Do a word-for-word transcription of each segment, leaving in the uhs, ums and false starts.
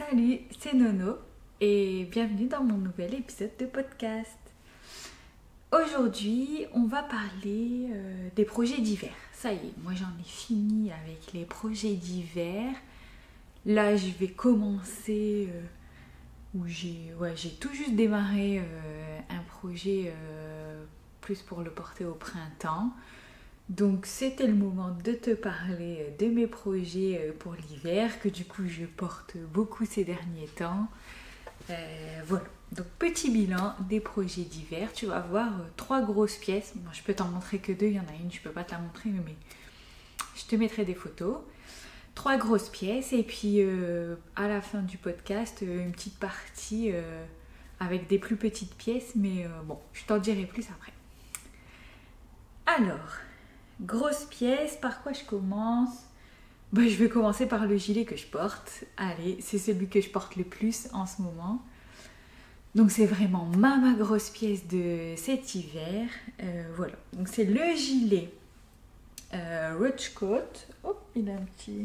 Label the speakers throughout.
Speaker 1: Salut, c'est Nono et bienvenue dans mon nouvel épisode de podcast. Aujourd'hui, on va parler euh, des projets d'hiver. Ça y est, moi j'en ai fini avec les projets d'hiver. Là, je vais commencer euh, où j'ai ouais, j'ai tout juste démarré euh, un projet euh, plus pour le porter au printemps. Donc c'était le moment de te parler de mes projets pour l'hiver, que du coup je porte beaucoup ces derniers temps. Euh, voilà, donc petit bilan des projets d'hiver. Tu vas voir euh, trois grosses pièces. Bon, je peux t'en montrer que deux, il y en a une, je peux pas te la montrer, mais je te mettrai des photos. Trois grosses pièces et puis euh, à la fin du podcast, euh, une petite partie euh, avec des plus petites pièces, mais euh, bon, je t'en dirai plus après. Alors... grosse pièce, par quoi je commence? Bah, je vais commencer par le gilet que je porte. Allez, c'est celui que je porte le plus en ce moment. Donc c'est vraiment ma, ma grosse pièce de cet hiver. Euh, voilà, donc c'est le gilet euh, Roachcoat. Hop, il a un petit...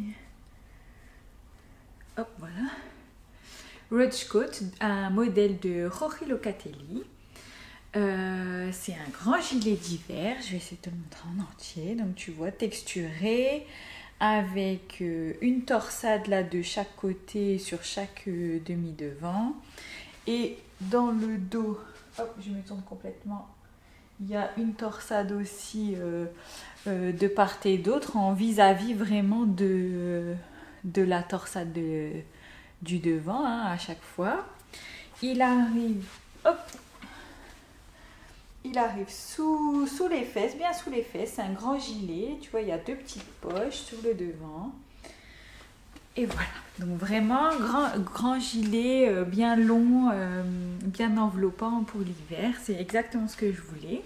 Speaker 1: Hop, voilà. Roachcoat, un modèle de Rory Locatelli. Euh, c'est un grand gilet d'hiver, je vais essayer de te le montrer en entier. Donc tu vois, texturé, avec euh, une torsade là de chaque côté sur chaque euh, demi-devant. Et dans le dos, hop, je me tourne complètement, il y a une torsade aussi euh, euh, de part et d'autre en vis-à-vis vraiment de, de la torsade de, du devant hein, à chaque fois. Il arrive, hop, il arrive sous, sous les fesses, bien sous les fesses. C'est un grand gilet. Tu vois, il y a deux petites poches sur le devant. Et voilà. Donc vraiment, grand, grand gilet, euh, bien long, euh, bien enveloppant pour l'hiver. C'est exactement ce que je voulais.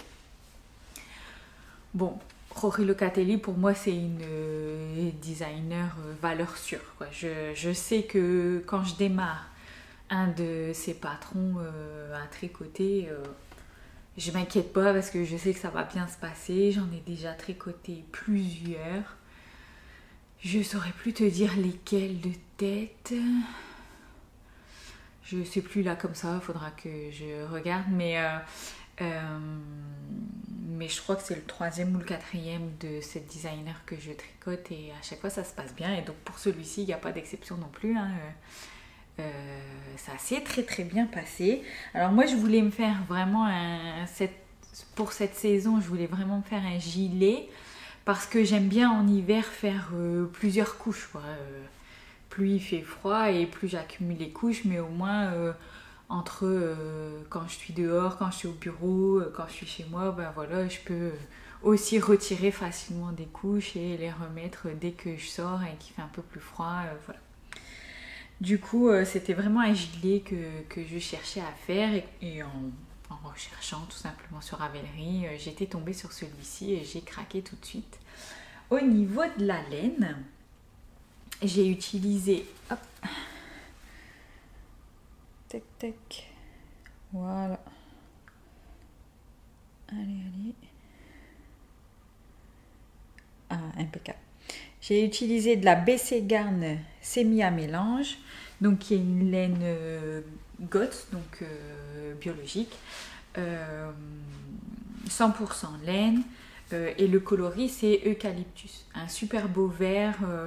Speaker 1: Bon, Rory Locatelli, pour moi, c'est une euh, designer euh, valeur sûre, quoi. Je, je sais que quand je démarre un de ses patrons euh, à tricoter... Euh, je m'inquiète pas parce que je sais que ça va bien se passer. J'en ai déjà tricoté plusieurs. Je saurais plus te dire lesquels de tête. Je sais plus là comme ça. Il faudra que je regarde. Mais, euh, euh, mais je crois que c'est le troisième ou le quatrième de cette designer que je tricote. Et à chaque fois ça se passe bien. Et donc pour celui-ci, il n'y a pas d'exception non plus. Hein. Euh, ça s'est très très bien passé. Alors moi je voulais me faire vraiment un, cette, pour cette saison je voulais vraiment me faire un gilet parce que j'aime bien en hiver faire euh, plusieurs couches quoi. Euh, plus il fait froid et plus j'accumule les couches, mais au moins euh, entre euh, quand je suis dehors, quand je suis au bureau, euh, quand je suis chez moi, ben voilà, je peux aussi retirer facilement des couches et les remettre dès que je sors et qu'il fait un peu plus froid, euh, voilà. Du coup, euh, c'était vraiment un gilet que, que je cherchais à faire et, et en, en recherchant tout simplement sur Ravelry, euh, j'étais tombée sur celui-ci et j'ai craqué tout de suite. Au niveau de la laine, j'ai utilisé... Hop, tac, tac, voilà. Allez, allez. Ah, impeccable. J'ai utilisé de la B C Garn semi à mélange, donc qui est une laine euh, goth, donc euh, biologique, euh, cent pour cent laine, euh, et le coloris c'est eucalyptus, un super beau vert, euh,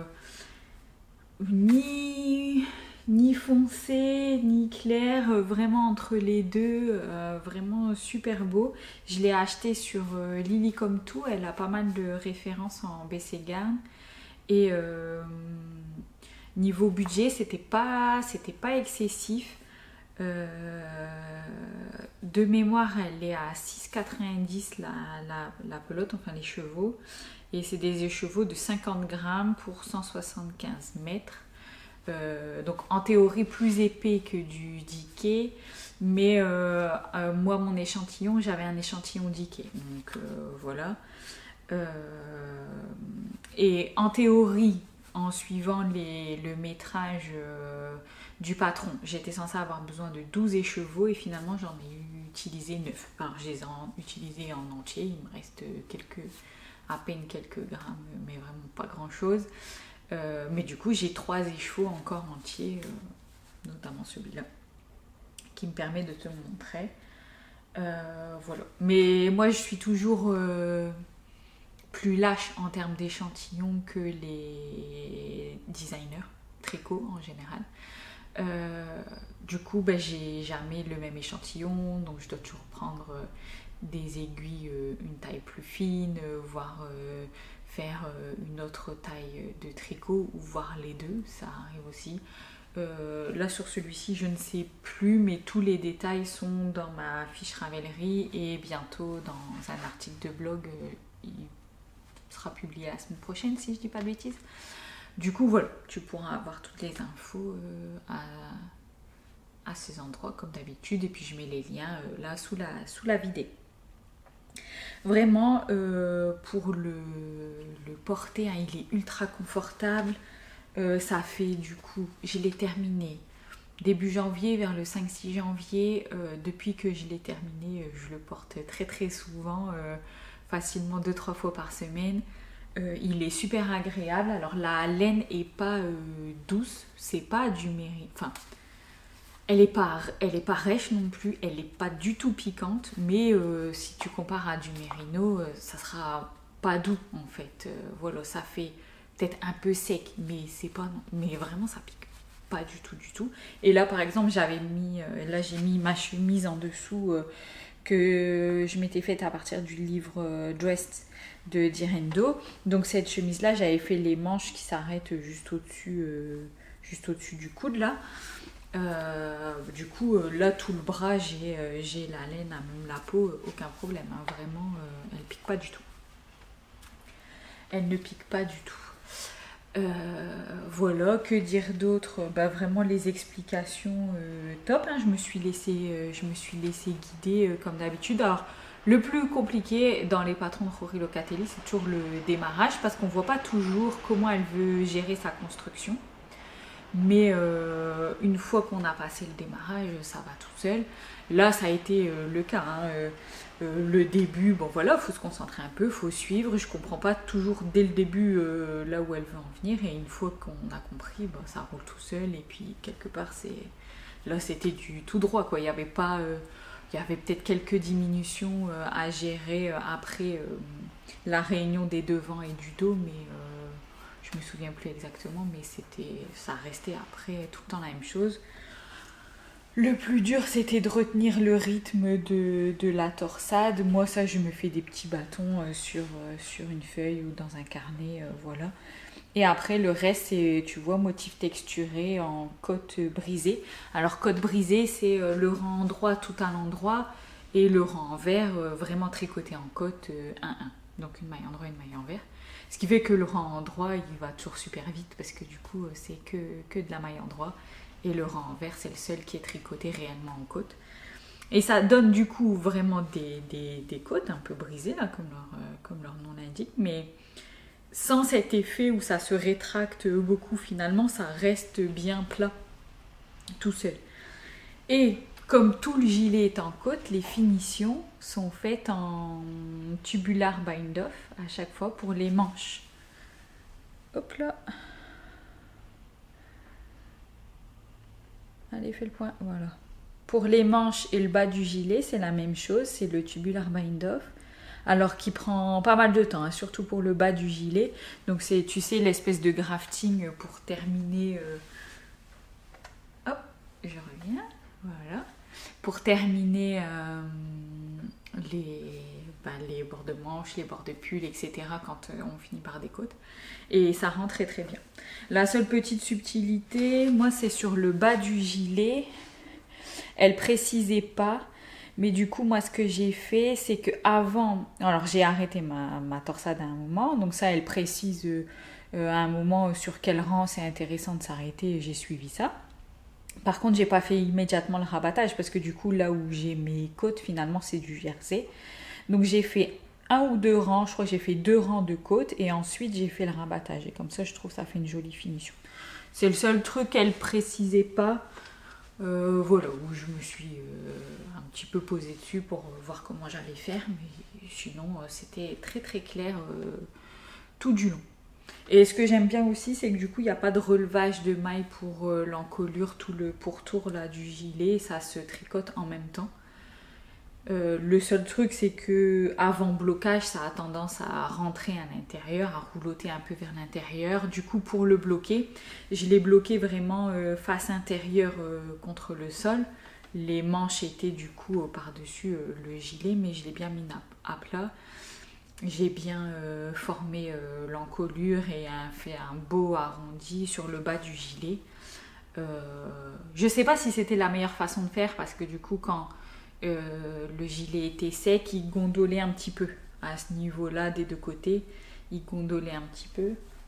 Speaker 1: ni, ni foncé ni clair, euh, vraiment entre les deux, euh, vraiment super beau. Je l'ai acheté sur euh, Lilycom Tout, elle a pas mal de références en B C Garn. Et euh, niveau budget, c'était pas, c'était pas excessif. Euh, de mémoire, elle est à six quatre-vingt-dix la, la, la pelote, enfin les chevaux. Et c'est des écheveaux de cinquante grammes pour cent soixante-quinze mètres. Euh, donc en théorie plus épais que du Dikké. Mais euh, euh, moi, mon échantillon, j'avais un échantillon Dikké. Donc euh, voilà. Euh, et en théorie, en suivant les, le métrage euh, du patron, j'étais censée avoir besoin de douze écheveaux et finalement j'en ai utilisé neuf. Enfin, je les ai en, utilisés en entier, il me reste quelques, à peine quelques grammes, mais vraiment pas grand chose. Euh, mais du coup, j'ai trois écheveaux encore entiers. Euh, notamment celui-là, qui me permet de te le montrer. Euh, voilà. Mais moi, je suis toujours euh, plus lâche en termes d'échantillons que les designers, tricot en général. Euh, du coup, ben, j'ai jamais le même échantillon, donc je dois toujours prendre euh, des aiguilles euh, une taille plus fine, euh, voire euh, faire euh, une autre taille de tricot, ou voir les deux, ça arrive aussi. Euh, là sur celui-ci je ne sais plus, mais tous les détails sont dans ma fiche Ravelry et bientôt dans un article de blog, euh, il sera publié la semaine prochaine si je dis pas de bêtises. Du coup voilà, tu pourras avoir toutes les infos euh, à, à ces endroits comme d'habitude, et puis je mets les liens euh, là sous la, sous la vidéo. Vraiment euh, pour le, le porter, hein, il est ultra confortable. Euh, ça fait du coup, je l'ai terminé début janvier, vers le cinq six janvier. Euh, depuis que je l'ai terminé, je le porte très très souvent, euh, facilement deux trois fois par semaine. Euh, il est super agréable. Alors la laine est pas euh, douce, c'est pas du mérino. Enfin, elle est pas, elle est pas rêche non plus, elle est pas du tout piquante. Mais euh, si tu compares à du mérino, euh, ça sera pas doux en fait. Euh, voilà, ça fait peut-être un peu sec, mais c'est pas, mais vraiment ça pique pas du tout du tout. Et là par exemple j'avais mis, euh, là j'ai mis ma chemise en dessous euh, que je m'étais faite à partir du livre euh, Dressed de Direndo. Donc cette chemise là, j'avais fait les manches qui s'arrêtent juste au-dessus, euh, juste au-dessus du coude là. Euh, du coup euh, là tout le bras j'ai euh, j'ai la laine, à même la peau, euh, aucun problème, hein, vraiment euh, elle pique pas du tout. Elle ne pique pas du tout. Euh, voilà, que dire d'autre? Bah, vraiment les explications euh, top, hein. Je me suis laissée, euh, je me suis laissée guider euh, comme d'habitude. Alors le plus compliqué dans les patrons de Rory Locatelli, c'est toujours le démarrage, parce qu'on voit pas toujours comment elle veut gérer sa construction. Mais euh, une fois qu'on a passé le démarrage, ça va tout seul. Là ça a été euh, le cas, hein. euh, Euh, le début, bon voilà, il faut se concentrer un peu, il faut suivre. Je comprends pas toujours dès le début euh, là où elle veut en venir, et une fois qu'on a compris, bah, ça roule tout seul. Et puis quelque part, c'est là c'était du tout droit quoi. Il y avait pas, euh, il y avait peut-être quelques diminutions euh, à gérer euh, après euh, la réunion des devants et du dos, mais euh, je me souviens plus exactement, mais c'était, ça restait après tout le temps la même chose. Le plus dur, c'était de retenir le rythme de, de la torsade. Moi, ça, je me fais des petits bâtons euh, sur, euh, sur une feuille ou dans un carnet, euh, voilà. Et après, le reste, c'est, tu vois, motif texturé en côte brisée. Alors, côte brisée, c'est euh, le rang droit tout à l'endroit, et le rang envers, euh, vraiment tricoté en côte euh, un un. Donc, une maille endroit, une maille envers. Ce qui fait que le rang endroit, il va toujours super vite, parce que du coup, c'est que, que de la maille endroit. Et le rang envers, c'est le seul qui est tricoté réellement en côte. Et ça donne du coup vraiment des, des, des côtes un peu brisées, là, comme, leur, euh, comme leur nom l'indique. Mais sans cet effet où ça se rétracte beaucoup, finalement, ça reste bien plat, tout seul. Et comme tout le gilet est en côte, les finitions sont faites en tubular bind-off à chaque fois pour les manches. Hop là. Allez, fais le point, voilà. Pour les manches et le bas du gilet, c'est la même chose, c'est le tubular bind-off. Alors qui prend pas mal de temps, hein, surtout pour le bas du gilet. Donc c'est, tu sais, l'espèce de grafting pour terminer... Euh... Hop, je reviens, voilà. Pour terminer euh, les, bah, les bords de manches, les bords de pull, et cetera quand euh, on finit par des côtes. Et ça rend très très bien. La seule petite subtilité, moi c'est sur le bas du gilet. Elle précisait pas, mais du coup moi ce que j'ai fait, c'est que avant, alors j'ai arrêté ma, ma torsade à un moment, donc ça elle précise euh, à un moment sur quel rang c'est intéressant de s'arrêter, j'ai suivi ça. Par contre j'ai pas fait immédiatement le rabattage, parce que du coup là où j'ai mes côtes, finalement c'est du jersey. Donc j'ai fait un ou deux rangs, je crois que j'ai fait deux rangs de côtes, et ensuite j'ai fait le rabattage, et comme ça je trouve que ça fait une jolie finition. C'est le seul truc qu'elle précisait pas, euh, voilà, où je me suis euh, un petit peu posée dessus pour voir comment j'allais faire, mais sinon euh, c'était très très clair euh, tout du long. Et ce que j'aime bien aussi, c'est que du coup, il n'y a pas de relevage de maille pour euh, l'encolure, tout le pourtour là, du gilet, ça se tricote en même temps. Euh, le seul truc, c'est que avant blocage, ça a tendance à rentrer à l'intérieur, à rouloter un peu vers l'intérieur. Du coup, pour le bloquer, je l'ai bloqué vraiment euh, face intérieure euh, contre le sol. Les manches étaient du coup euh, par-dessus euh, le gilet, mais je l'ai bien mis à, à plat. J'ai bien euh, formé euh, l'encolure et un, fait un beau arrondi sur le bas du gilet. Euh, je sais pas si c'était la meilleure façon de faire parce que du coup, quand euh, le gilet était sec, il gondolait un petit peu à ce niveau-là des deux côtés. Il gondolait un petit peu.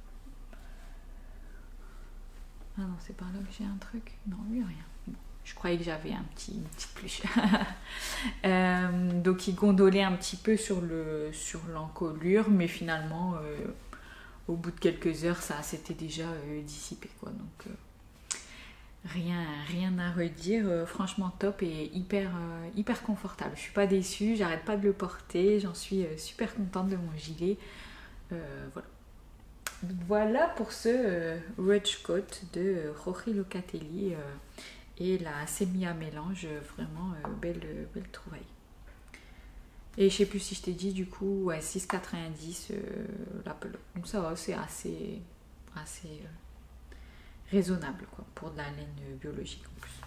Speaker 1: Ah non, c'est par là que j'ai un truc. Non, lui, rien. Bon, je croyais que j'avais un petit, une petite pluche. euh, donc, il gondolait un petit peu sur le sur l'encolure, mais finalement, euh, au bout de quelques heures, ça s'était déjà euh, dissipé, quoi. Donc, euh, rien, rien à redire. Euh, franchement, top et hyper, euh, hyper confortable. Je suis pas déçue, j'arrête pas de le porter. J'en suis euh, super contente de mon gilet. Euh, voilà. Voilà pour ce euh, Rudge Coat de euh, Jorge Locatelli euh, et la Semilla mélange, vraiment euh, belle, belle trouvaille. Et je sais plus si je t'ai dit du coup, ouais, six quatre-vingt-dix euh, la pelote. Donc ça va, c'est assez, assez euh, raisonnable quoi, pour de la laine biologique en plus.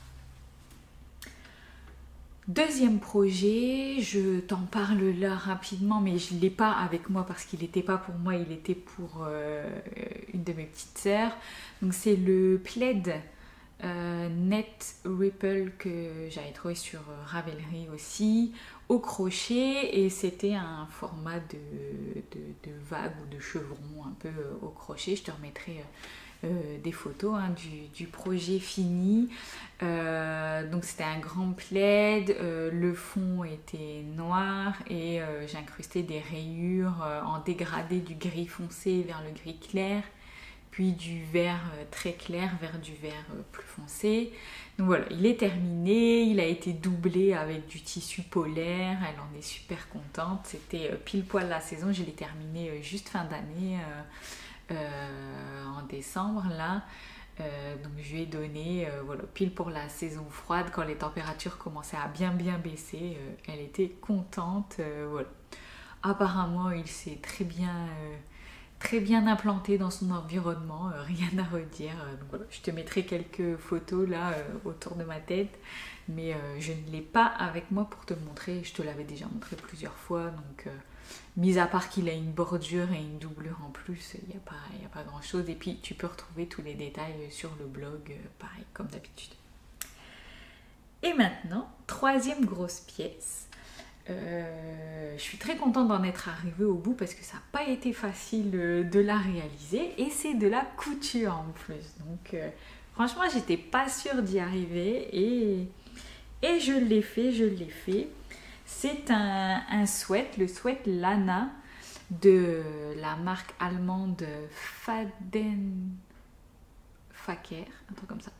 Speaker 1: Deuxième projet, je t'en parle là rapidement, mais je ne l'ai pas avec moi parce qu'il n'était pas pour moi, il était pour euh, une de mes petites sœurs. Donc c'est le plaid euh, Net Ripple que j'avais trouvé sur Ravelry aussi, au crochet, et c'était un format de, de, de vague ou de chevron un peu euh, au crochet. Je te remettrai... Euh, Euh, des photos hein, du, du projet fini. Euh, donc c'était un grand plaid, euh, le fond était noir et euh, j'ai incrusté des rayures euh, en dégradé du gris foncé vers le gris clair, puis du vert euh, très clair vers du vert euh, plus foncé. Donc voilà, il est terminé, il a été doublé avec du tissu polaire, elle en est super contente, c'était euh, pile poil la saison, je l'ai terminé euh, juste fin d'année. Euh, Euh, en décembre là euh, donc je lui ai donné euh, voilà, pile pour la saison froide quand les températures commençaient à bien bien baisser, euh, elle était contente. Euh, voilà, apparemment il s'est très bien euh, très bien implanté dans son environnement, euh, rien à redire. Euh, donc voilà, je te mettrai quelques photos là euh, autour de ma tête, mais euh, je ne l'ai pas avec moi pour te montrer, je te l'avais déjà montré plusieurs fois, donc euh, mis à part qu'il a une bordure et une doublure en plus, il n'y a pas, il n'y a pas grand chose. Et puis tu peux retrouver tous les détails sur le blog, pareil, comme d'habitude. Et maintenant, troisième grosse pièce. Euh, je suis très contente d'en être arrivée au bout parce que ça n'a pas été facile de la réaliser. Et c'est de la couture en plus. Donc euh, franchement, j'étais pas sûre d'y arriver. Et, et je l'ai fait, je l'ai fait. C'est un, un sweat, le sweat Lana de la marque allemande Faden Faker, un truc comme ça.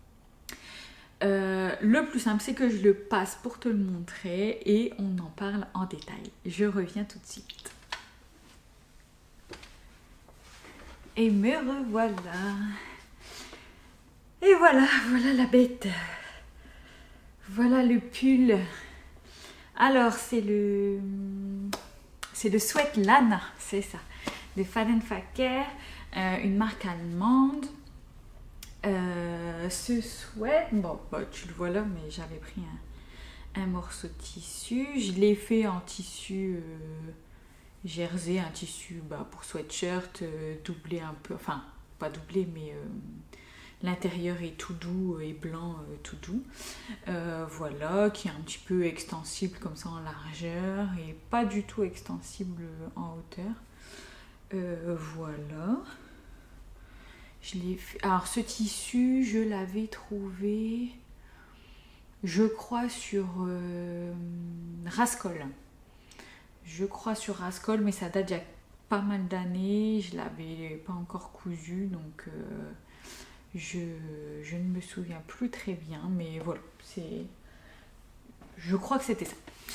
Speaker 1: Euh, le plus simple, c'est que je le passe pour te le montrer et on en parle en détail. Je reviens tout de suite. Et me revoilà. Et voilà, voilà la bête. Voilà le pull. Alors, c'est le, c'est le sweat Lana, c'est ça, de Faden Faker, euh, une marque allemande. Euh, ce sweat, bon, bah, tu le vois là, mais j'avais pris un, un morceau de tissu. Je l'ai fait en tissu euh, jersey, un tissu bah, pour sweatshirt, euh, doublé un peu, enfin, pas doublé, mais... Euh, l'intérieur est tout doux et blanc euh, tout doux. Euh, voilà, qui est un petit peu extensible comme ça en largeur et pas du tout extensible en hauteur. Euh, voilà. Je l'ai fait. Alors ce tissu, je l'avais trouvé, je crois, sur euh, Rascol. Je crois sur Rascol, mais ça date d'il y a pas mal d'années. Je l'avais pas encore cousu, donc... Euh, Je, je ne me souviens plus très bien, mais voilà, c'est, je crois que c'était ça.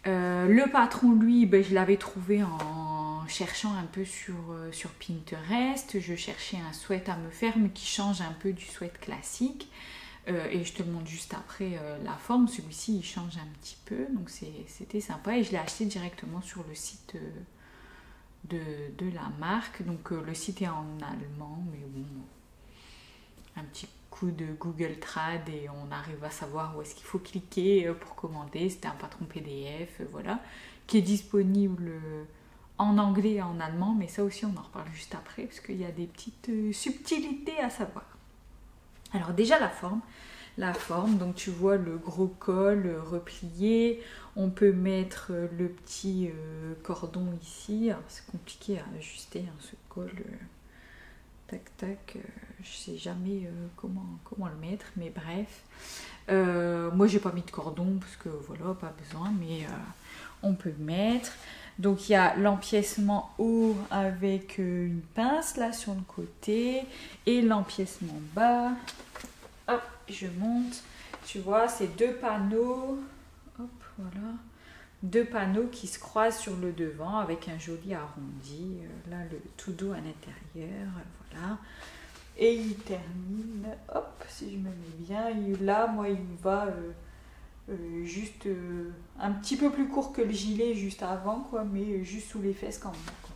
Speaker 1: Euh, le patron, lui, ben, je l'avais trouvé en cherchant un peu sur, euh, sur Pinterest. Je cherchais un sweat à me faire, mais qui change un peu du sweat classique. Euh, et je te le montre juste après euh, la forme. Celui-ci, il change un petit peu, donc c'était sympa. Et je l'ai acheté directement sur le site euh, de, de la marque. Donc euh, le site est en allemand, mais bon, un petit coup de Google Trad et on arrive à savoir où est-ce qu'il faut cliquer pour commander. C'était un patron P D F, voilà, qui est disponible en anglais et en allemand, mais ça aussi on en reparle juste après parce qu'il y a des petites subtilités à savoir. Alors déjà la forme, la forme, donc tu vois le gros col replié, on peut mettre le petit cordon ici. C'est compliqué à ajuster hein, ce col. Tac tac, euh, je sais jamais euh, comment, comment le mettre, mais bref. Euh, moi j'ai pas mis de cordon parce que voilà, pas besoin, mais euh, on peut le mettre. Donc il y a l'empiècement haut avec euh, une pince là sur le côté et l'empiècement bas. Hop, je monte. Tu vois, c'est deux panneaux. Hop, voilà. Deux panneaux qui se croisent sur le devant avec un joli arrondi. Euh, là, le tout dos à l'intérieur. Voilà. Et il termine. Hop, si je me mets bien. Il, là, moi, il me va euh, euh, juste euh, un petit peu plus court que le gilet juste avant, quoi, mais juste sous les fesses quand même. Quoi.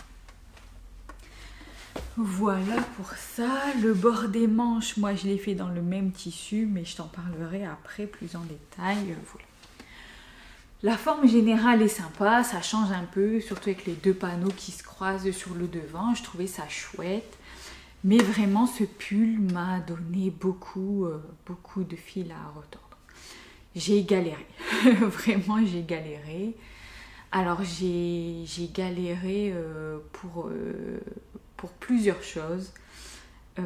Speaker 1: Voilà pour ça. Le bord des manches, moi, je l'ai fait dans le même tissu, mais je t'en parlerai après plus en détail. Voilà. La forme générale est sympa, ça change un peu, surtout avec les deux panneaux qui se croisent sur le devant. Je trouvais ça chouette. Mais vraiment, ce pull m'a donné beaucoup, euh, beaucoup de fil à retordre. J'ai galéré. Vraiment, j'ai galéré. Alors, j'ai galéré euh, pour, euh, pour plusieurs choses. Euh,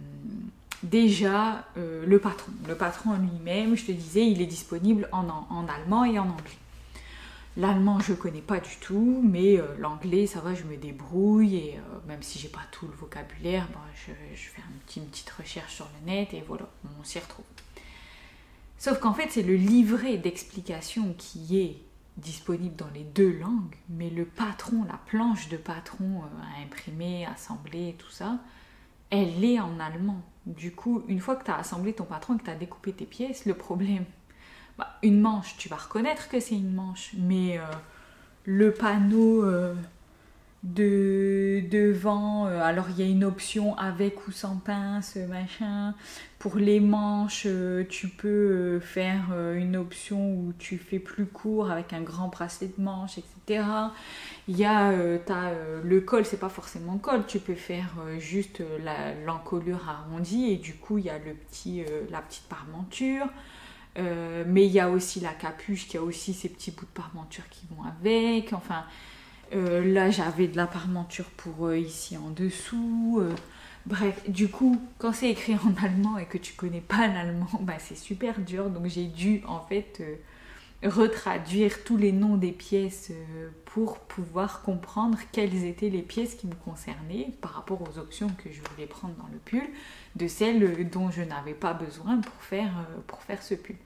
Speaker 1: déjà, euh, le patron. Le patron en lui-même, je te disais, il est disponible en, en allemand et en anglais. L'allemand, je ne connais pas du tout, mais euh, l'anglais, ça va, je me débrouille. Et euh, même si j'ai pas tout le vocabulaire, ben, je, je fais un petit, une petite recherche sur le net et voilà, on s'y retrouve. Sauf qu'en fait, c'est le livret d'explication qui est disponible dans les deux langues, mais le patron, la planche de patron euh, à imprimer, assembler, tout ça, elle est en allemand. Du coup, une fois que tu as assemblé ton patron et que tu as découpé tes pièces, le problème... Bah, une manche, tu vas reconnaître que c'est une manche, mais euh, le panneau euh, de devant, euh, alors il y a une option avec ou sans pince, machin. Pour les manches, euh, tu peux euh, faire euh, une option où tu fais plus court avec un grand bracelet de manche, et cetera. Il y a euh, t'as, euh, le col, c'est pas forcément col, tu peux faire euh, juste l'encolure arrondie et du coup il y a le petit, euh, la petite parmenture. Euh, mais il y a aussi la capuche qui a aussi ces petits bouts de parmenture qui vont avec. Enfin, euh, là j'avais de la parmenture pour euh, ici en dessous. Euh, bref, du coup, quand c'est écrit en allemand et que tu connais pas l'allemand, bah, c'est super dur. Donc j'ai dû en fait euh, retraduire tous les noms des pièces euh, pour pouvoir comprendre quelles étaient les pièces qui me concernaient par rapport aux options que je voulais prendre dans le pull, de celles dont je n'avais pas besoin pour faire, euh, pour faire ce pull.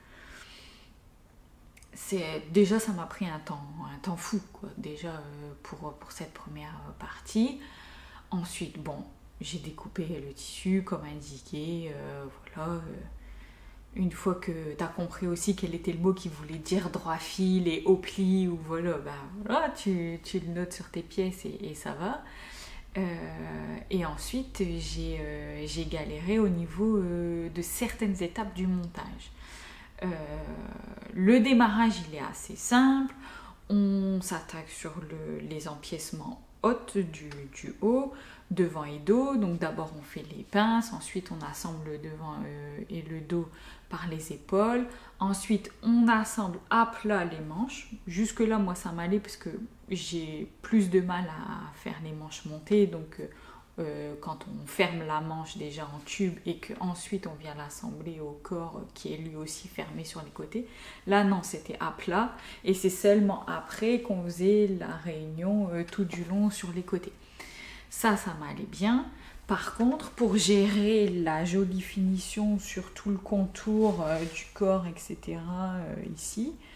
Speaker 1: Déjà, ça m'a pris un temps, un temps fou, quoi, déjà euh, pour, pour cette première partie. Ensuite, bon, j'ai découpé le tissu comme indiqué, euh, voilà. Euh, une fois que tu as compris aussi quel était le mot qui voulait dire droit fil et haut pli, ou voilà, bah, voilà tu, tu le notes sur tes pièces et, et ça va. Euh, et ensuite, j'ai euh, j'ai galéré au niveau euh, de certaines étapes du montage. Euh, le démarrage, il est assez simple. On s'attaque sur le, les empiècements hautes du, du haut, devant et dos. Donc d'abord, on fait les pinces. Ensuite, on assemble le devant euh, et le dos par les épaules. Ensuite, on assemble à plat les manches. Jusque-là, moi, ça m'allait parce que j'ai plus de mal à faire les manches montées. Donc, euh, quand on ferme la manche déjà en tube et qu'ensuite on vient l'assembler au corps qui est lui aussi fermé sur les côtés. Là, non, c'était à plat. Et c'est seulement après qu'on faisait la réunion euh, tout du long sur les côtés. Ça, ça m'allait bien. Par contre, pour gérer la jolie finition sur tout le contour euh, du corps, et cetera, euh, ici,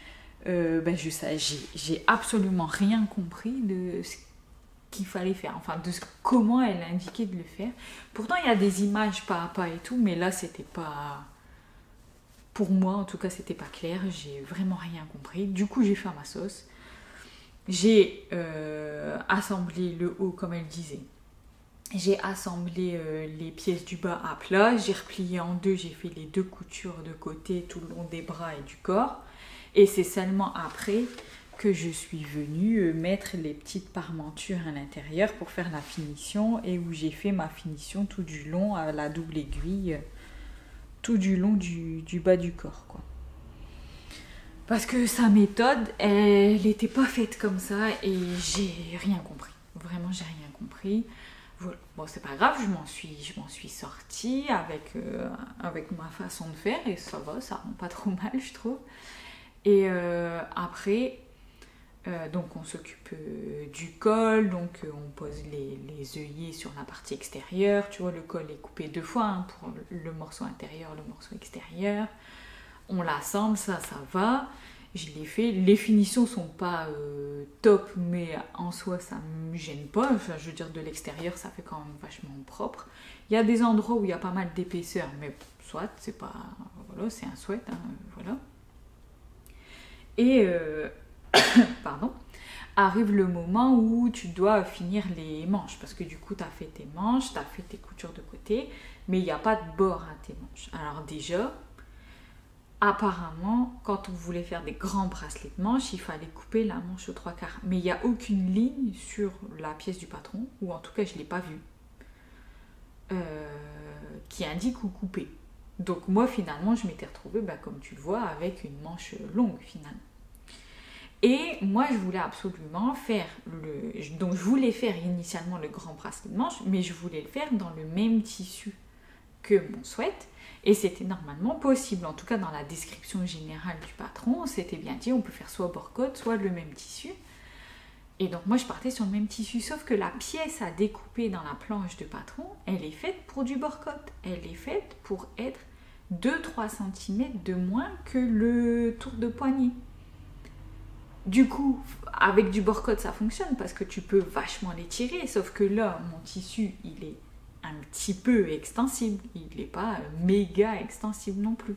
Speaker 1: euh, ben je sais, j'ai absolument rien compris de ce qu'il fallait faire, enfin de ce, comment elle a indiqué de le faire. Pourtant il y a des images pas à pas et tout, mais là c'était pas, pour moi en tout cas c'était pas clair, j'ai vraiment rien compris. Du coup j'ai fait à ma sauce, j'ai euh, assemblé le haut comme elle disait, j'ai assemblé euh, les pièces du bas à plat, j'ai replié en deux, j'ai fait les deux coutures de côté tout le long des bras et du corps, et c'est seulement après que je suis venue mettre les petites parmentures à l'intérieur pour faire la finition, et où j'ai fait ma finition tout du long à la double aiguille, tout du long du, du bas du corps, quoi. Parce que sa méthode, elle n'était pas faite comme ça et j'ai rien compris. Vraiment, j'ai rien compris. Voilà. Bon, c'est pas grave, je m'en suis, je m'en suis sortie avec, euh, avec ma façon de faire et ça va, ça rend pas trop mal, je trouve. Et euh, après, euh, donc on s'occupe euh, du col, donc euh, on pose les, les œillets sur la partie extérieure. Tu vois, le col est coupé deux fois, hein, pour le morceau intérieur, le morceau extérieur. On l'assemble, ça, ça va. Je l'ai fait. Les finitions sont pas euh, top, mais en soi, ça me gêne pas. Enfin, je veux dire, de l'extérieur, ça fait quand même vachement propre. Il y a des endroits où il y a pas mal d'épaisseur, mais soit, c'est pas... Voilà, c'est un sweat, hein, voilà. Et... Euh... pardon. Arrive le moment où tu dois finir les manches, parce que du coup, tu as fait tes manches, tu as fait tes coutures de côté, mais il n'y a pas de bord à tes manches. Alors déjà... Apparemment, quand on voulait faire des grands bracelets de manche, il fallait couper la manche aux trois quarts. Mais il n'y a aucune ligne sur la pièce du patron, ou en tout cas je ne l'ai pas vue, euh, qui indique où couper. Donc moi finalement je m'étais retrouvée, bah, comme tu le vois, avec une manche longue finalement. Et moi je voulais absolument faire le... Donc je voulais faire initialement le grand bracelet de manche, mais je voulais le faire dans le même tissu que mon sweat. Et c'était normalement possible, en tout cas dans la description générale du patron, c'était bien dit, on peut faire soit bord-côte, soit le même tissu. Et donc moi je partais sur le même tissu, sauf que la pièce à découper dans la planche de patron, elle est faite pour du bord-côte. Elle est faite pour être deux à trois centimètres de moins que le tour de poignet. Du coup, avec du bord-côte ça fonctionne, parce que tu peux vachement l'étirer, sauf que là, mon tissu, il est un petit peu extensible, il n'est pas méga extensible non plus.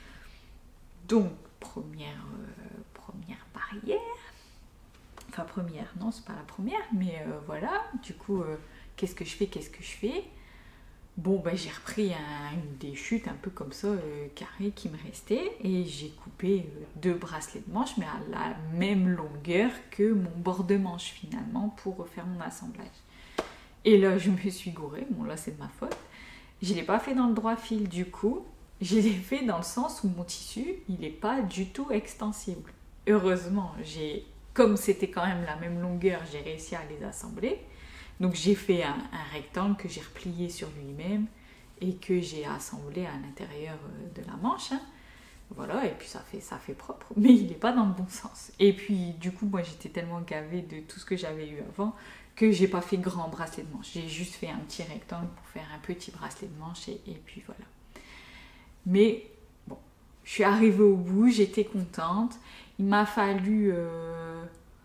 Speaker 1: Donc, première, euh, première barrière, enfin première, non c'est pas la première, mais euh, voilà, du coup, euh, qu'est-ce que je fais, qu'est-ce que je fais Bon, ben j'ai repris un, une des chutes un peu comme ça, euh, carré qui me restait, et j'ai coupé euh, deux bracelets de manche, mais à la même longueur que mon bord de manche finalement, pour faire mon assemblage. Et là, je me suis gourée. Bon, là, c'est de ma faute. Je ne l'ai pas fait dans le droit fil. Du coup, je l'ai fait dans le sens où mon tissu, il n'est pas du tout extensible. Heureusement, j'ai, comme c'était quand même la même longueur, j'ai réussi à les assembler. Donc, j'ai fait un, un rectangle que j'ai replié sur lui-même et que j'ai assemblé à l'intérieur de la manche. Hein. Voilà, et puis ça fait, ça fait propre. Mais il n'est pas dans le bon sens. Et puis, du coup, moi, j'étais tellement gavée de tout ce que j'avais eu avant que j'ai pas fait grand bracelet de manche. J'ai juste fait un petit rectangle pour faire un petit bracelet de manche et, et puis voilà. Mais bon, je suis arrivée au bout, j'étais contente. Il m'a fallu euh,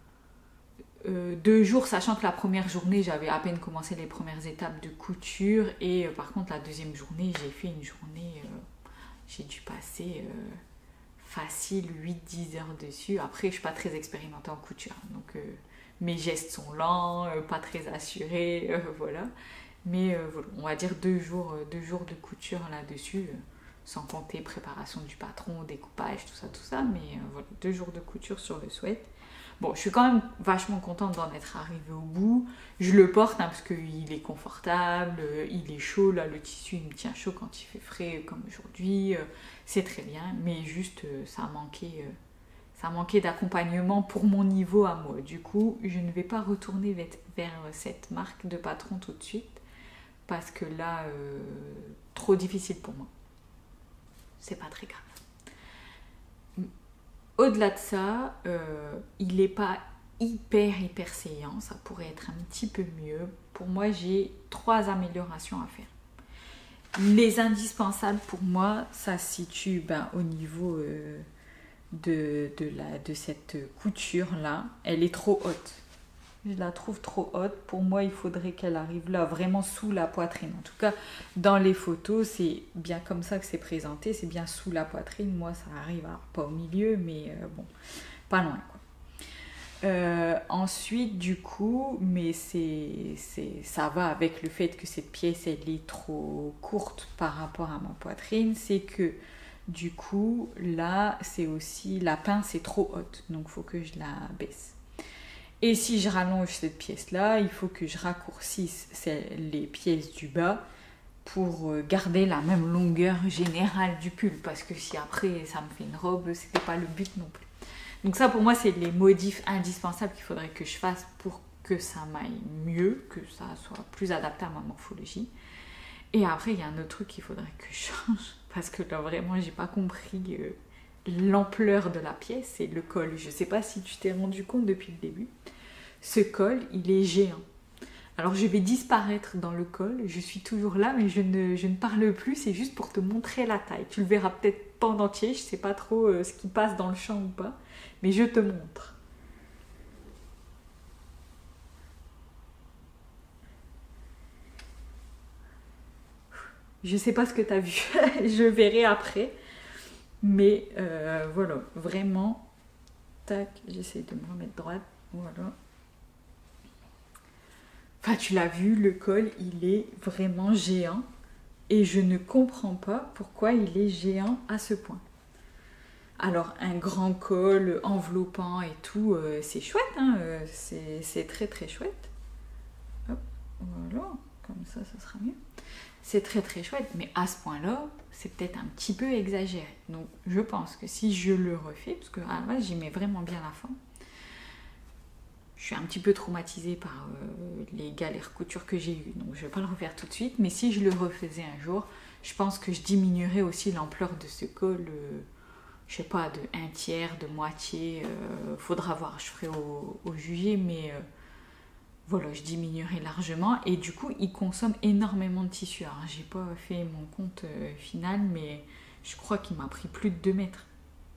Speaker 1: euh, deux jours, sachant que la première journée, j'avais à peine commencé les premières étapes de couture. Et euh, par contre, la deuxième journée, j'ai fait une journée, euh, j'ai dû passer euh, facile huit à dix heures dessus. Après, je suis pas très expérimentée en couture, donc... Euh, mes gestes sont lents, euh, pas très assurés, euh, voilà. Mais euh, voilà, on va dire deux jours, euh, deux jours de couture là-dessus, euh, sans compter préparation du patron, découpage, tout ça, tout ça. Mais euh, voilà, deux jours de couture sur le sweat. Bon, je suis quand même vachement contente d'en être arrivée au bout. Je le porte hein, parce qu'il est confortable, euh, il est chaud. Là, le tissu, il me tient chaud quand il fait frais, comme aujourd'hui. Euh, c'est très bien, mais juste, euh, ça a manqué... Euh, Ça manquait d'accompagnement pour mon niveau à moi. Du coup, je ne vais pas retourner vers cette marque de patron tout de suite parce que là, euh, trop difficile pour moi. C'est pas très grave. Au-delà de ça, euh, il n'est pas hyper hyper saillant. Ça pourrait être un petit peu mieux. Pour moi, j'ai trois améliorations à faire. Les indispensables pour moi, ça se situe ben, au niveau... Euh, de, de, la, de cette couture-là, elle est trop haute. Je la trouve trop haute. Pour moi, il faudrait qu'elle arrive là, vraiment sous la poitrine. En tout cas, dans les photos, c'est bien comme ça que c'est présenté. C'est bien sous la poitrine. Moi, ça arrive, alors, pas au milieu, mais euh, bon, pas loin, quoi. Euh, ensuite, du coup, mais c'est, c'est, ça va avec le fait que cette pièce, elle est trop courte par rapport à ma poitrine. C'est que, du coup, là, c'est aussi, la pince est trop haute. Donc, il faut que je la baisse. Et si je rallonge cette pièce-là, il faut que je raccourcisse les pièces du bas pour garder la même longueur générale du pull. Parce que si après, ça me fait une robe, c'était pas le but non plus. Donc ça, pour moi, c'est les modifs indispensables qu'il faudrait que je fasse pour que ça m'aille mieux, que ça soit plus adapté à ma morphologie. Et après, il y a un autre truc qu'il faudrait que je change, parce que là, vraiment, j'ai pas compris euh, l'ampleur de la pièce, c'est le col. Je sais pas si tu t'es rendu compte depuis le début. Ce col, il est géant. Alors, je vais disparaître dans le col, je suis toujours là, mais je ne, je ne parle plus, c'est juste pour te montrer la taille. Tu le verras peut-être pas en entier, je sais pas trop euh, ce qui passe dans le champ ou pas. Mais je te montre. Je sais pas ce que tu as vu. Je verrai après. Mais euh, voilà, vraiment. Tac, j'essaie de me remettre droite. Voilà. Enfin, tu l'as vu, le col, il est vraiment géant. Et je ne comprends pas pourquoi il est géant à ce point. Alors, un grand col enveloppant et tout, euh, c'est chouette, hein, euh, c'est, c'est très très chouette. Hop, voilà, comme ça, ça sera mieux. C'est très très chouette, mais à ce point-là, c'est peut-être un petit peu exagéré. Donc, je pense que si je le refais, parce que à la base, j'y mets vraiment bien la fin, je suis un petit peu traumatisée par euh, les galères couture que j'ai eues, donc je ne vais pas le refaire tout de suite, mais si je le refaisais un jour, je pense que je diminuerais aussi l'ampleur de ce col. Euh, je sais pas, de un tiers, de moitié, euh, faudra voir, je ferai au, au jugé, mais euh, voilà, je diminuerai largement. Et du coup, il consomme énormément de tissu. Alors, j'ai pas fait mon compte euh, final, mais je crois qu'il m'a pris plus de deux mètres.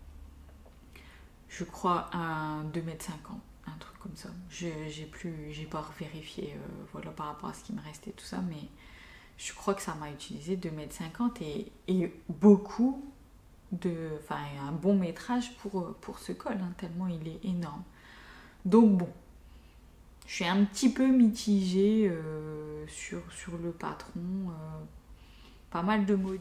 Speaker 1: Je crois un deux mètres cinquante, un truc comme ça. Je, j'ai plus, j'ai pas vérifié, euh, voilà, par rapport à ce qui me restait, tout ça, mais je crois que ça m'a utilisé deux mètres cinquante et, et beaucoup. De, enfin, un bon métrage pour, pour ce col, hein, tellement il est énorme. Donc bon, je suis un petit peu mitigée euh, sur, sur le patron, euh, pas mal de maudits.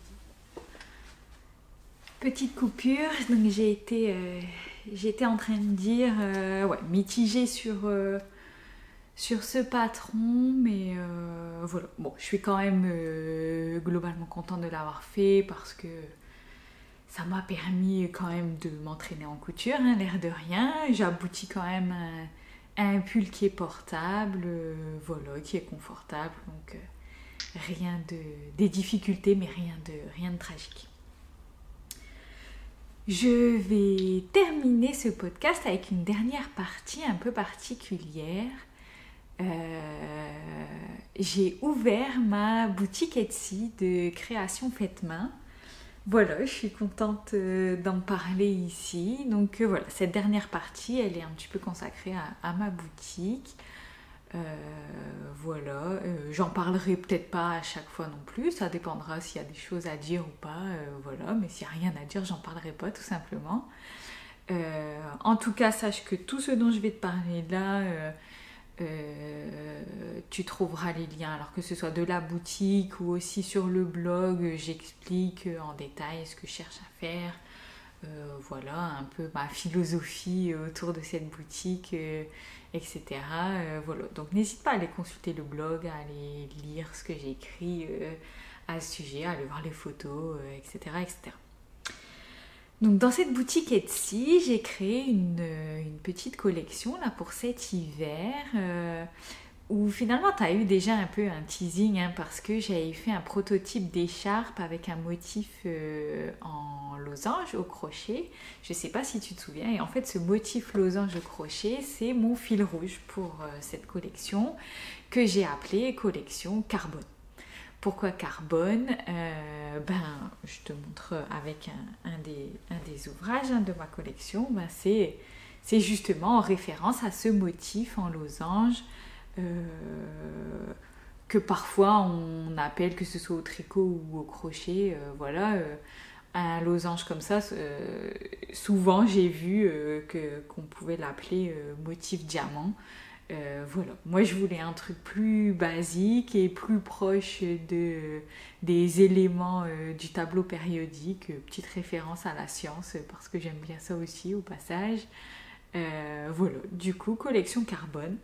Speaker 1: Petite coupure, donc j'ai été, euh, j'étais en train de dire, euh, ouais, mitigée sur, euh, sur ce patron, mais euh, voilà, bon, je suis quand même euh, globalement contente de l'avoir fait parce que ça m'a permis quand même de m'entraîner en couture, hein, l'air de rien. J'aboutis quand même à, à un pull qui est portable, euh, voilà, qui est confortable. Donc euh, rien de, des difficultés, mais rien de, rien de tragique. Je vais terminer ce podcast avec une dernière partie un peu particulière. Euh, j'ai ouvert ma boutique Etsy de création faite main. Voilà, je suis contente d'en parler ici. Donc euh, voilà, cette dernière partie, elle est un petit peu consacrée à, à ma boutique. Euh, voilà, euh, j'en parlerai peut-être pas à chaque fois non plus. Ça dépendra s'il y a des choses à dire ou pas. Euh, voilà, mais s'il n'y a rien à dire, j'en parlerai pas tout simplement. Euh, en tout cas, sache que tout ce dont je vais te parler là... Euh, Euh, tu trouveras les liens, alors que ce soit de la boutique ou aussi sur le blog, j'explique en détail ce que je cherche à faire, euh, voilà un peu ma philosophie autour de cette boutique, euh, et cetera. Euh, voilà. Donc n'hésite pas à aller consulter le blog, à aller lire ce que j'ai écrit euh, à ce sujet, à aller voir les photos, euh, et cetera, et cetera. Donc dans cette boutique Etsy, j'ai créé une, une petite collection là pour cet hiver euh, où finalement tu as eu déjà un peu un teasing, hein, parce que j'avais fait un prototype d'écharpe avec un motif euh, en losange au crochet. Je ne sais pas si tu te souviens, et en fait ce motif losange au crochet, c'est mon fil rouge pour euh, cette collection que j'ai appelée collection carbone. Pourquoi carbone? euh, Ben, je te montre avec un, un, des, un des ouvrages hein, de ma collection. Ben, c'est, c'est justement en référence à ce motif en losange euh, que parfois on appelle, que ce soit au tricot ou au crochet, euh, voilà, euh, un losange comme ça. Euh, souvent, j'ai vu euh, que, qu'on pouvait l'appeler euh, motif diamant. Euh, voilà, moi je voulais un truc plus basique et plus proche de, des éléments euh, du tableau périodique, petite référence à la science parce que j'aime bien ça aussi au passage. Euh, voilà, du coup, collection carbone.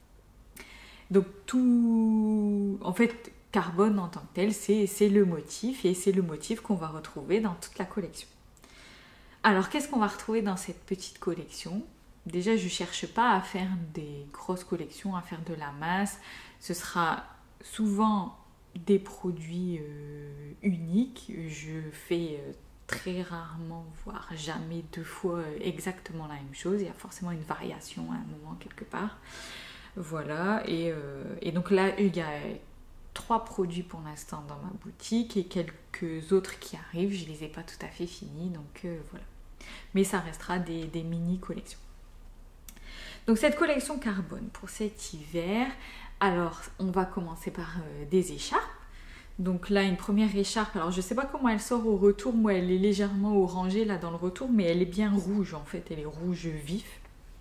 Speaker 1: Donc tout, en fait, carbone en tant que tel, c'est, c'est le motif et c'est le motif qu'on va retrouver dans toute la collection. Alors qu'est-ce qu'on va retrouver dans cette petite collection? Déjà, je ne cherche pas à faire des grosses collections, à faire de la masse. Ce sera souvent des produits euh, uniques. Je fais euh, très rarement, voire jamais deux fois euh, exactement la même chose. Il y a forcément une variation à un moment quelque part. Voilà. Et, euh, et donc là, il y a trois produits pour l'instant dans ma boutique et quelques autres qui arrivent. Je ne les ai pas tout à fait finis. Donc euh, voilà. Mais ça restera des, des mini-collections. Donc cette collection carbone pour cet hiver, alors on va commencer par euh, des écharpes. Donc là une première écharpe, alors je ne sais pas comment elle sort au retour, moi elle est légèrement orangée là dans le retour, mais elle est bien rouge en fait, elle est rouge vif.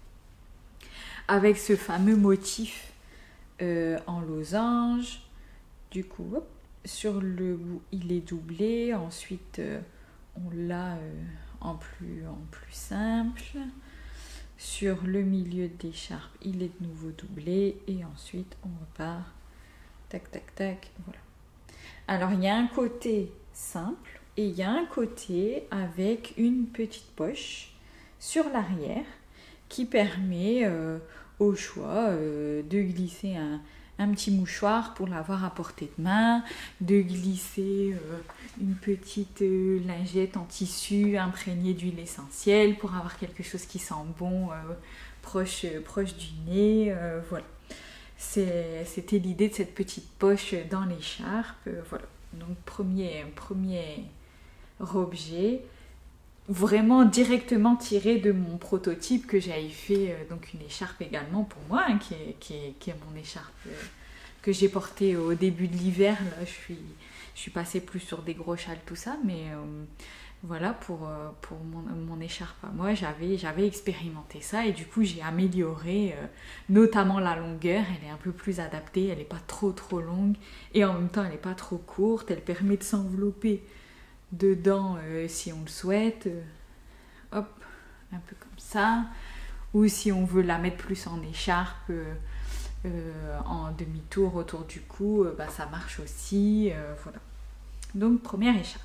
Speaker 1: Avec ce fameux motif euh, en losange. Du coup, hop, sur le bout il est doublé, ensuite euh, on l'a euh, en, plus, en plus simple. Sur le milieu de l'écharpe, il est de nouveau doublé et ensuite on repart. Tac, tac, tac, voilà. Alors il y a un côté simple et il y a un côté avec une petite poche sur l'arrière qui permet euh, au choix euh, de glisser un, un petit mouchoir pour l'avoir à portée de main, de glisser euh, une petite euh, lingette en tissu imprégnée d'huile essentielle pour avoir quelque chose qui sent bon euh, proche, euh, proche du nez. Euh, voilà. C'est, c'était l'idée de cette petite poche dans l'écharpe. Euh, voilà. Donc premier, premier objet, vraiment directement tiré de mon prototype que j'avais fait, euh, donc une écharpe également pour moi, hein, qui, est, qui, est, qui est mon écharpe euh, que j'ai portée au début de l'hiver. Là, je suis, je suis passée plus sur des gros châles, tout ça, mais euh, voilà, pour, euh, pour mon, mon écharpe à moi, j'avais, j'avais expérimenté ça et du coup, j'ai amélioré euh, notamment la longueur. Elle est un peu plus adaptée, elle n'est pas trop trop longue et en même temps, elle n'est pas trop courte. Elle permet de s'envelopper dedans euh, si on le souhaite, euh, hop, un peu comme ça, ou si on veut la mettre plus en écharpe, euh, euh, en demi-tour autour du cou, euh, bah, ça marche aussi, euh, voilà. Donc première écharpe.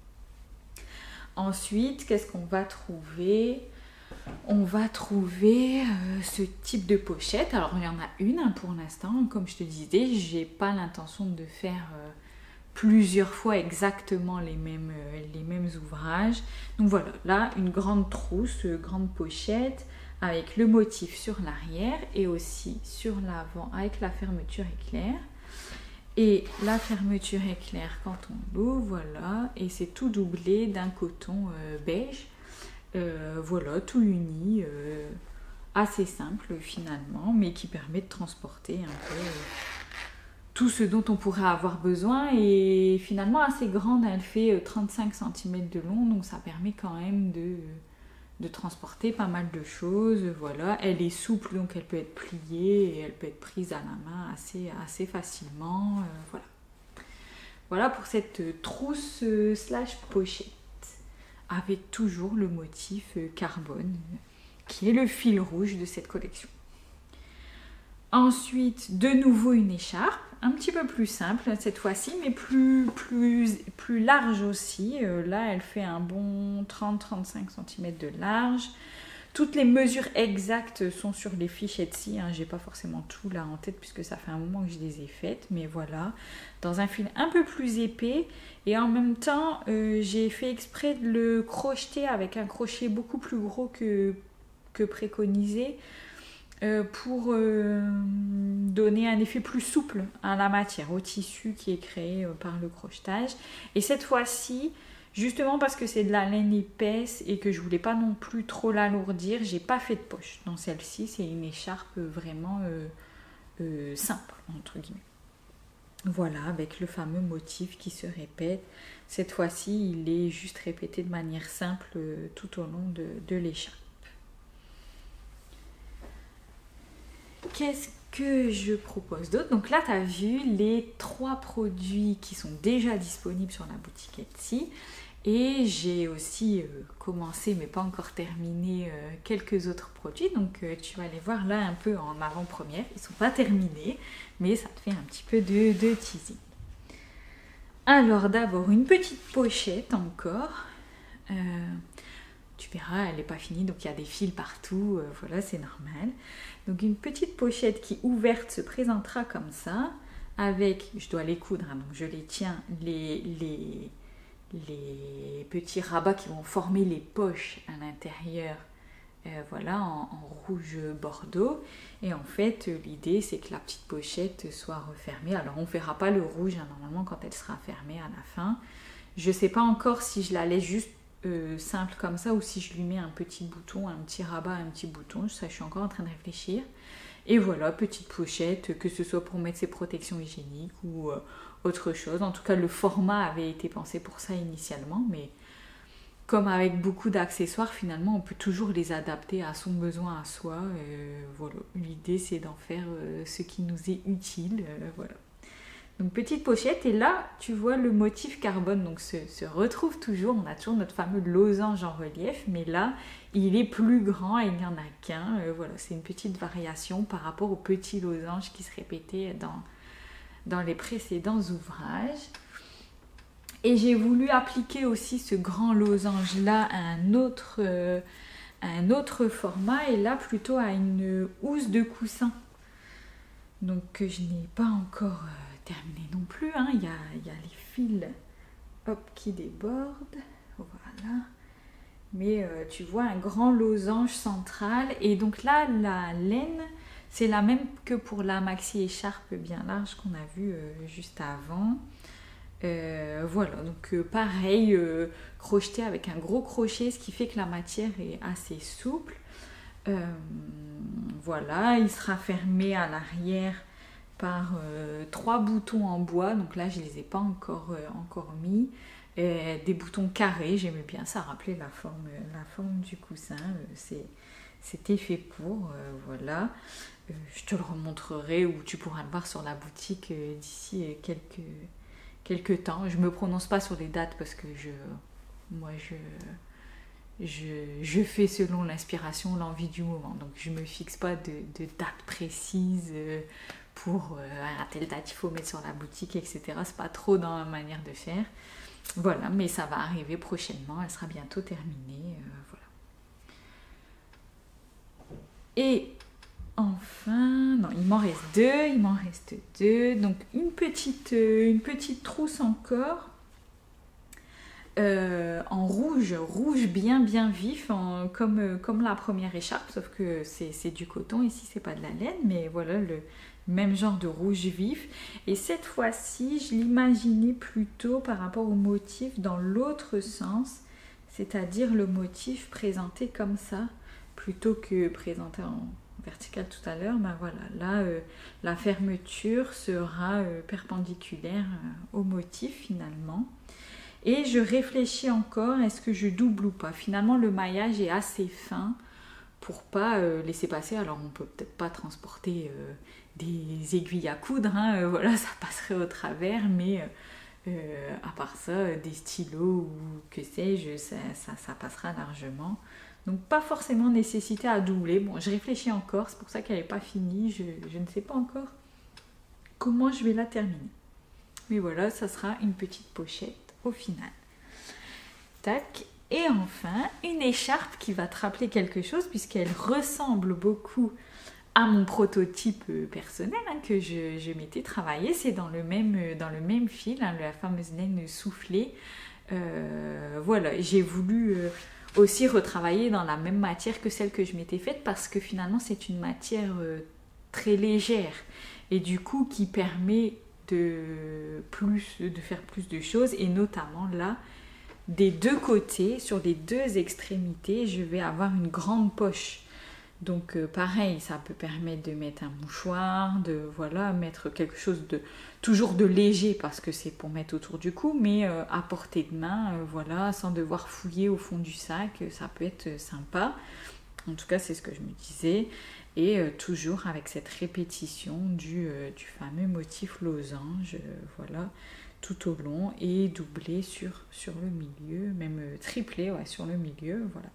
Speaker 1: Ensuite, qu'est-ce qu'on va trouver? On va trouver euh, ce type de pochette. Alors il y en a une hein, pour l'instant, comme je te disais, j'ai pas l'intention de faire euh, plusieurs fois exactement les mêmes, euh, les mêmes ouvrages. Donc voilà, là une grande trousse, euh, grande pochette avec le motif sur l'arrière et aussi sur l'avant avec la fermeture éclair. Et la fermeture éclair quand on l'ouvre, voilà, et c'est tout doublé d'un coton euh, beige. Euh, voilà, tout uni, euh, assez simple finalement, mais qui permet de transporter un peu euh, tout ce dont on pourrait avoir besoin. Et finalement assez grande, elle fait trente-cinq centimètres de long, donc ça permet quand même de, de transporter pas mal de choses. Voilà, elle est souple, donc elle peut être pliée et elle peut être prise à la main assez, assez facilement. Euh, voilà. Voilà pour cette trousse euh, slash pochette, avec toujours le motif carbone, qui est le fil rouge de cette collection. Ensuite, de nouveau une écharpe, un petit peu plus simple cette fois-ci, mais plus, plus, plus large aussi. Euh, là, elle fait un bon trente à trente-cinq centimètres de large. Toutes les mesures exactes sont sur les fiches Etsy, hein. J'ai pas forcément tout là en tête puisque ça fait un moment que je les ai faites, mais voilà, dans un fil un peu plus épais et en même temps euh, j'ai fait exprès de le crocheter avec un crochet beaucoup plus gros que, que préconisé euh, pour euh, donner un effet plus souple à la matière, au tissu qui est créé euh, par le crochetage. Et cette fois-ci, justement parce que c'est de la laine épaisse et que je voulais pas non plus trop l'alourdir, j'ai pas fait de poche dans celle-ci. C'est une écharpe vraiment euh, euh, simple, entre guillemets. Voilà, avec le fameux motif qui se répète. Cette fois-ci, il est juste répété de manière simple euh, tout au long de, de l'écharpe. Qu'est-ce que je propose d'autre? Donc là, tu as vu les trois produits qui sont déjà disponibles sur la boutique Etsy. Et j'ai aussi euh, commencé, mais pas encore terminé, euh, quelques autres produits. Donc euh, tu vas les voir là un peu en avant-première. Ils ne sont pas terminés, mais ça te fait un petit peu de, de teasing. Alors d'abord, une petite pochette encore. Euh, tu verras, elle n'est pas finie, donc il y a des fils partout. Euh, voilà, c'est normal. Donc une petite pochette qui, ouverte, se présentera comme ça. Avec, je dois les coudre, hein, donc je les tiens, les... les les petits rabats qui vont former les poches à l'intérieur, euh, voilà, en, en rouge bordeaux. Et en fait, l'idée, c'est que la petite pochette soit refermée. Alors, on ne verra pas le rouge, hein, normalement, quand elle sera fermée à la fin. Je ne sais pas encore si je la laisse juste euh, simple comme ça ou si je lui mets un petit bouton, un petit rabat, un petit bouton. Ça, je suis encore en train de réfléchir. Et voilà, petite pochette, que ce soit pour mettre ses protections hygiéniques ou... Euh, autre chose. En tout cas, le format avait été pensé pour ça initialement, mais comme avec beaucoup d'accessoires, finalement, on peut toujours les adapter à son besoin à soi. Euh, voilà. L'idée, c'est d'en faire euh, ce qui nous est utile. Euh, voilà. Donc, petite pochette. Et là, tu vois, le motif carbone donc, se, se retrouve toujours. On a toujours notre fameux losange en relief, mais là, il est plus grand et il n'y en a qu'un. Euh, voilà, c'est une petite variation par rapport au petit losange qui se répétait dans dans les précédents ouvrages. Et j'ai voulu appliquer aussi ce grand losange là à un autre, euh, à un autre format, et là plutôt à une housse de coussin. Donc que je n'ai pas encore euh, terminé non plus. Hein. Il y a, il y a les fils hop, qui débordent. Voilà. Mais euh, tu vois un grand losange central. Et donc là, la laine, c'est la même que pour la maxi écharpe bien large qu'on a vu euh, juste avant. Euh, voilà, donc euh, pareil, euh, crocheté avec un gros crochet, ce qui fait que la matière est assez souple. Euh, voilà, il sera fermé à l'arrière par euh, trois boutons en bois. Donc là, je ne les ai pas encore, euh, encore mis. Euh, des boutons carrés, j'aimais bien, ça rappelait la forme, la forme du coussin. Euh, c'est, c'était fait pour, euh, voilà. Euh, je te le remontrerai ou tu pourras le voir sur la boutique euh, d'ici euh, quelques, quelques temps. Je ne me prononce pas sur les dates parce que je, moi je, je, je fais selon l'inspiration, l'envie du moment. Donc je ne me fixe pas de, de date précise euh, pour euh, à telle date il faut mettre sur la boutique, et cetera. C'est pas trop dans ma manière de faire. Voilà, mais ça va arriver prochainement, elle sera bientôt terminée. Euh, voilà. Et enfin, non, il m'en reste deux, il m'en reste deux. Donc une petite, euh, une petite trousse encore euh, en rouge, rouge bien bien vif, en, comme, euh, comme la première écharpe, sauf que c'est, c'est du coton, ici c'est pas de la laine, mais voilà le même genre de rouge vif. Et cette fois-ci, je l'imaginais plutôt par rapport au motif dans l'autre sens, c'est-à-dire le motif présenté comme ça, plutôt que présenté en vertical tout à l'heure. Ben voilà, là euh, la fermeture sera euh, perpendiculaire euh, au motif finalement. Et je réfléchis encore, est-ce que je double ou pas? Finalement le maillage est assez fin pour pas euh, laisser passer. Alors on peut peut-être pas transporter euh, des aiguilles à coudre, hein, euh, voilà, ça passerait au travers, mais euh, euh, à part ça, euh, des stylos ou que sais-je, ça, ça, ça passera largement. Donc pas forcément nécessité à doubler. Bon, je réfléchis encore, c'est pour ça qu'elle n'est pas finie, je, je ne sais pas encore comment je vais la terminer. Mais voilà, ça sera une petite pochette au final. Tac. Et enfin, une écharpe qui va te rappeler quelque chose puisqu'elle ressemble beaucoup à mon prototype personnel hein, que je, je m'étais travaillé. C'est dans le même, dans le même fil, hein, la fameuse laine soufflée. Euh, voilà, j'ai voulu... Euh, aussi retravailler dans la même matière que celle que je m'étais faite parce que finalement c'est une matière euh, très légère et du coup qui permet de, plus, de faire plus de choses et notamment là des deux côtés, sur les deux extrémités, je vais avoir une grande poche. Donc euh, pareil, ça peut permettre de mettre un mouchoir, de voilà, mettre quelque chose de toujours de léger parce que c'est pour mettre autour du cou, mais euh, à portée de main, euh, voilà, sans devoir fouiller au fond du sac, ça peut être sympa. En tout cas, c'est ce que je me disais. Et euh, toujours avec cette répétition du, euh, du fameux motif losange, euh, voilà, tout au long et doublé sur, sur le milieu, même euh, triplé ouais, sur le milieu, voilà.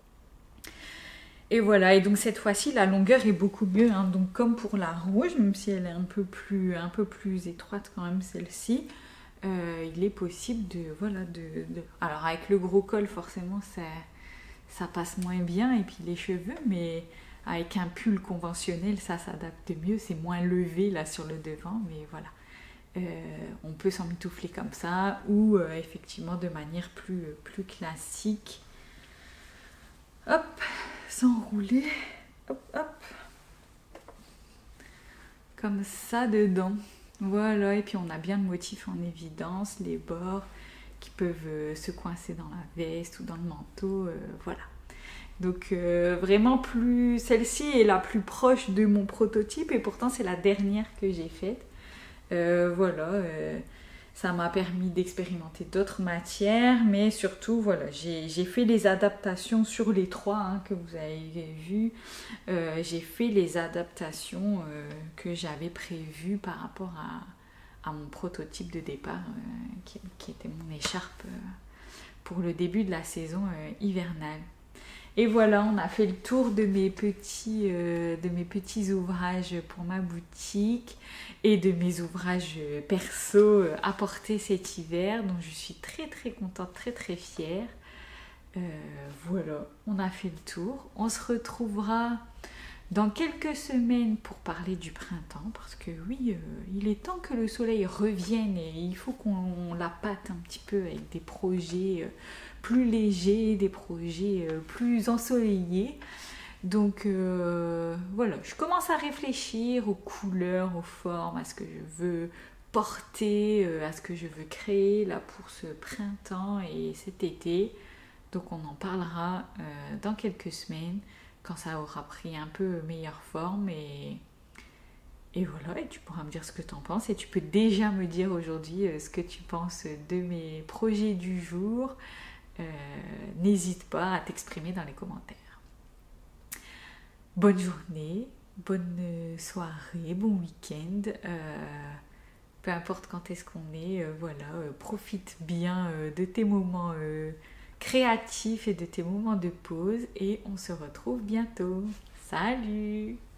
Speaker 1: Et voilà, et donc cette fois-ci, la longueur est beaucoup mieux, hein. Donc comme pour la rouge, même si elle est un peu plus, un peu plus étroite quand même celle-ci, euh, il est possible de, voilà, de, de... Alors avec le gros col, forcément, ça, ça passe moins bien, et puis les cheveux, mais avec un pull conventionnel, ça s'adapte mieux, c'est moins levé là sur le devant, mais voilà. Euh, on peut s'emmitoufler comme ça, ou euh, effectivement de manière plus, plus classique. Hop, s'enrouler, hop, hop, comme ça dedans. Voilà, et puis on a bien le motif en évidence, les bords qui peuvent euh, se coincer dans la veste ou dans le manteau, euh, voilà. Donc euh, vraiment plus, celle-ci est la plus proche de mon prototype et pourtant c'est la dernière que j'ai faite. Euh, voilà, euh, ça m'a permis d'expérimenter d'autres matières, mais surtout, voilà, j'ai, j'ai fait les adaptations sur les trois hein, que vous avez vues. Euh, j'ai fait les adaptations euh, que j'avais prévues par rapport à, à mon prototype de départ, euh, qui, qui était mon écharpe euh, pour le début de la saison euh, hivernale. Et voilà, on a fait le tour de mes petits, euh, de mes petits ouvrages pour ma boutique et de mes ouvrages perso euh, apportés cet hiver, dont je suis très très contente, très très fière. Euh, voilà, on a fait le tour. On se retrouvera dans quelques semaines pour parler du printemps, parce que oui, euh, il est temps que le soleil revienne et il faut qu'on la pâte un petit peu avec des projets... Euh, plus léger, des projets euh, plus ensoleillés. Donc euh, voilà, je commence à réfléchir aux couleurs, aux formes, à ce que je veux porter, euh, à ce que je veux créer là pour ce printemps et cet été. Donc on en parlera euh, dans quelques semaines quand ça aura pris un peu meilleure forme et, et voilà, et tu pourras me dire ce que tu en penses et tu peux déjà me dire aujourd'hui euh, ce que tu penses de mes projets du jour. Euh, n'hésite pas à t'exprimer dans les commentaires. Bonne journée, bonne soirée, bon week-end, euh, peu importe quand est-ce qu'on est, euh, voilà, euh, profite bien euh, de tes moments euh, créatifs et de tes moments de pause et on se retrouve bientôt. Salut!